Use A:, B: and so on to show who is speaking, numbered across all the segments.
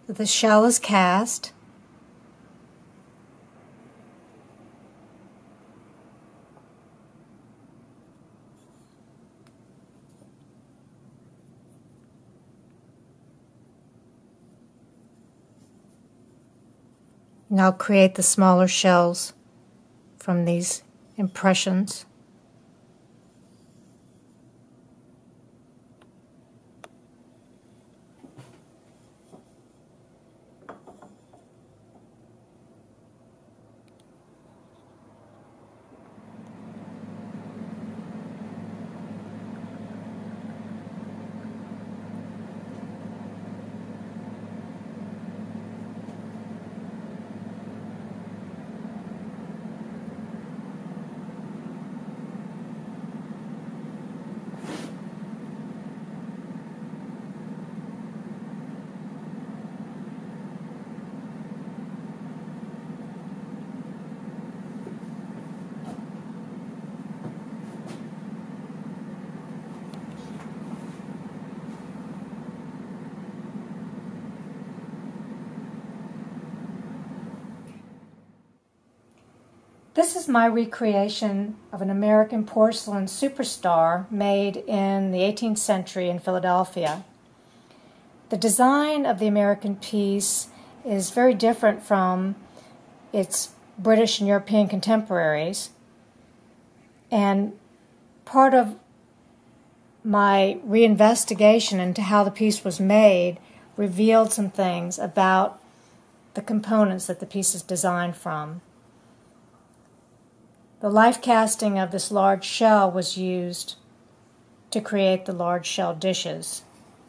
A: The shell is cast. And I'll create the smaller shells from these impressions. This is my recreation of an American porcelain superstar made in the 18th century in Philadelphia. The design of the American piece is very different from its British and European contemporaries, and part of my reinvestigation into how the piece was made revealed some things about the components that the piece is designed from. The life casting of this large shell was used to create the large shell dishes.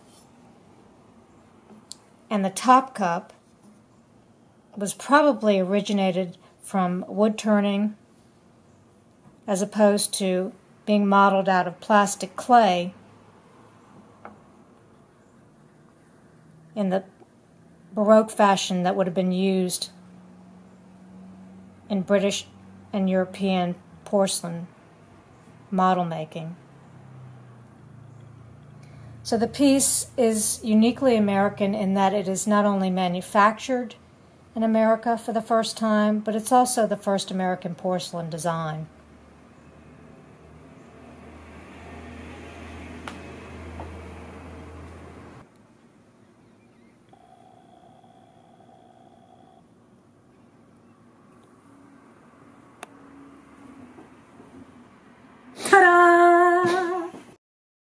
A: And the top cup was probably originated from wood turning as opposed to being modeled out of plastic clay in the Baroque fashion that would have been used in British and European porcelain model making. So the piece is uniquely American in that it is not only manufactured in America for the first time, but it's also the first American porcelain design.